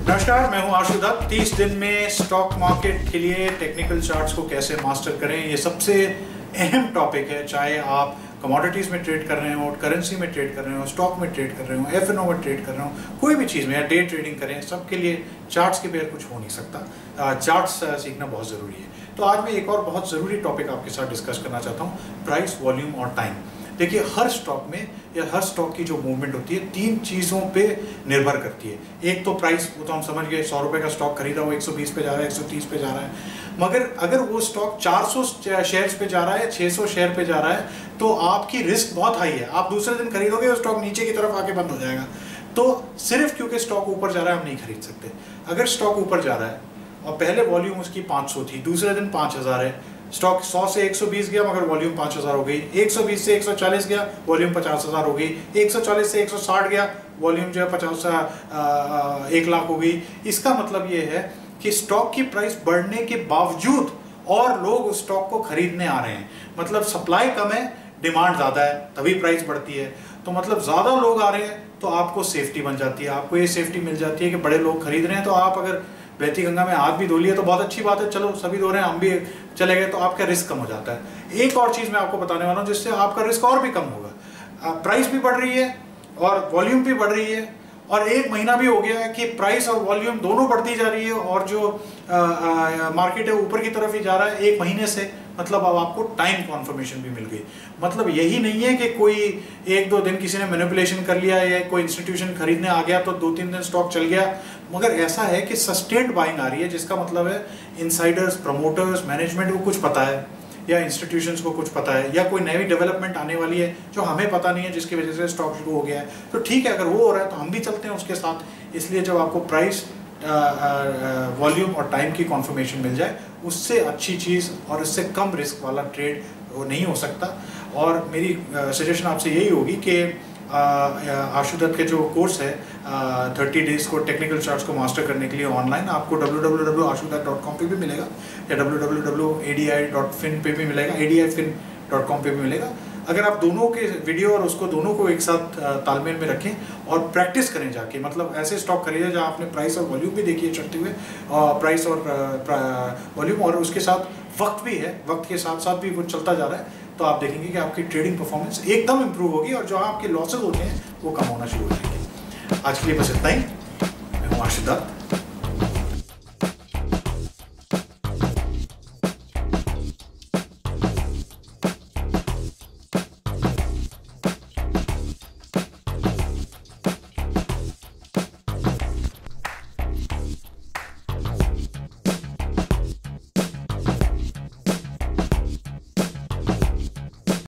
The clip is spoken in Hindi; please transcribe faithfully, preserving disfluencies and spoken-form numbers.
नमस्कार, मैं हूं आशु दत्त। तीस दिन में स्टॉक मार्केट के लिए टेक्निकल चार्ट्स को कैसे मास्टर करें, ये सबसे अहम टॉपिक है। चाहे आप कमोडिटीज़ में ट्रेड कर रहे हो, करेंसी में ट्रेड कर रहे हो, स्टॉक में ट्रेड कर रहे हो, एफ एन ओ में ट्रेड कर रहे हो, कोई भी चीज़ में या डे ट्रेडिंग करें, सबके लिए चार्ट्स के बगैर कुछ हो नहीं सकता। चार्ट्स सीखना बहुत ज़रूरी है। तो आज मैं एक और बहुत ज़रूरी टॉपिक आपके साथ डिस्कस करना चाहता हूँ, प्राइस, वॉल्यूम और टाइम। देखिए, हर स्टॉक में या हर स्टॉक की जो मूवमेंट होती है तीन चीज़ों पे निर्भर करती है। एक तो प्राइस, वो तो हम समझ गए, सौ रुपये का स्टॉक खरीदा वो एक सौ बीस पे जा रहा है, एक सौ तीस पे जा रहा है। मगर अगर वो स्टॉक चार सौ शेयर्स पे जा रहा है, छह सौ शेयर पे जा रहा है, तो आपकी रिस्क बहुत हाई है। आप दूसरे दिन खरीदोगे, वो स्टॉक नीचे की तरफ आके बंद हो जाएगा। तो सिर्फ क्योंकि स्टॉक ऊपर जा रहा है हम नहीं खरीद सकते। अगर स्टॉक ऊपर जा रहा है और पहले वॉल्यूम उसकी पाँच सौ थी, दूसरे दिन पाँच हज़ार है, स्टॉक सौ से एक सौ बीस गया मगर वॉल्यूम पाँच हज़ार हो गई, एक सौ बीस से एक सौ चालीस गया, वॉल्यूम पचास हज़ार हो गई, एक सौ चालीस से एक सौ साठ गया, वॉल्यूम जो है पचास एक लाख हो गई। इसका मतलब ये है कि स्टॉक की प्राइस बढ़ने के बावजूद और लोग उस स्टॉक को खरीदने आ रहे हैं। मतलब सप्लाई कम है, डिमांड ज़्यादा है, तभी प्राइस बढ़ती है। तो मतलब ज़्यादा लोग आ रहे हैं तो आपको सेफ्टी बन जाती है, आपको ये सेफ्टी मिल जाती है कि बड़े लोग खरीद रहे हैं। तो आप अगर बहती गंगा में हाथ भी धो लिए तो बहुत अच्छी बात है, चलो सभी धो रहे हैं, हम भी चले गए, तो आपका रिस्क कम हो जाता है। एक और चीज़ मैं आपको बताने वाला हूँ जिससे आपका रिस्क और भी कम होगा। प्राइस भी बढ़ रही है और वॉल्यूम भी बढ़ रही है, और एक महीना भी हो गया है कि प्राइस और वॉल्यूम दोनों बढ़ती जा रही है, और जो आ, आ, मार्केट है ऊपर की तरफ ही जा रहा है एक महीने से। मतलब अब आपको टाइम कॉन्फर्मेशन भी मिल गई। मतलब यही नहीं है कि कोई एक दो दिन किसी ने मैनिपुलेशन कर लिया या कोई इंस्टीट्यूशन खरीदने आ गया तो दो तीन दिन स्टॉक चल गया। मगर ऐसा है कि सस्टेन्ड बाइंग आ रही है, जिसका मतलब है इनसाइडर्स, प्रमोटर्स, मैनेजमेंट को कुछ पता है, या इंस्टीट्यूशंस को कुछ पता है, या कोई नई डेवलपमेंट आने वाली है जो हमें पता नहीं है, जिसकी वजह से स्टॉक शुरू हो गया है। तो ठीक है, अगर वो हो रहा है तो हम भी चलते हैं उसके साथ। इसलिए जब आपको प्राइस, वॉल्यूम और टाइम की कॉन्फर्मेशन मिल जाए, उससे अच्छी चीज़ और उससे कम रिस्क वाला ट्रेड वो नहीं हो सकता। और मेरी सजेशन आपसे यही होगी कि आशु दत्त के जो कोर्स है थर्टी डेज को टेक्निकल चार्ट्स को मास्टर करने के लिए ऑनलाइन, आपको W W W dot Ashu Dutt dot com पे भी मिलेगा, या W W W dot A D I dot fin पे भी मिलेगा, A D I fin dot com पे भी मिलेगा। अगर आप दोनों के वीडियो और उसको दोनों को एक साथ तालमेल में रखें और प्रैक्टिस करें जाके, मतलब ऐसे स्टॉक खरीदें जहाँ आपने प्राइस और वॉल्यूम भी देखी है चढ़ते हुए, प्राइस और वॉल्यूम, और उसके साथ वक्त भी है, वक्त के साथ साथ भी वो चलता जा रहा है, तो आप देखेंगे कि आपकी ट्रेडिंग परफॉर्मेंस एकदम इंप्रूव होगी और जो आपके लॉसेज होते हैं वो कम होना शुरू हो जाएंगे। आज के लिए बस इतना ही। मैं हूँ आशु दत्त।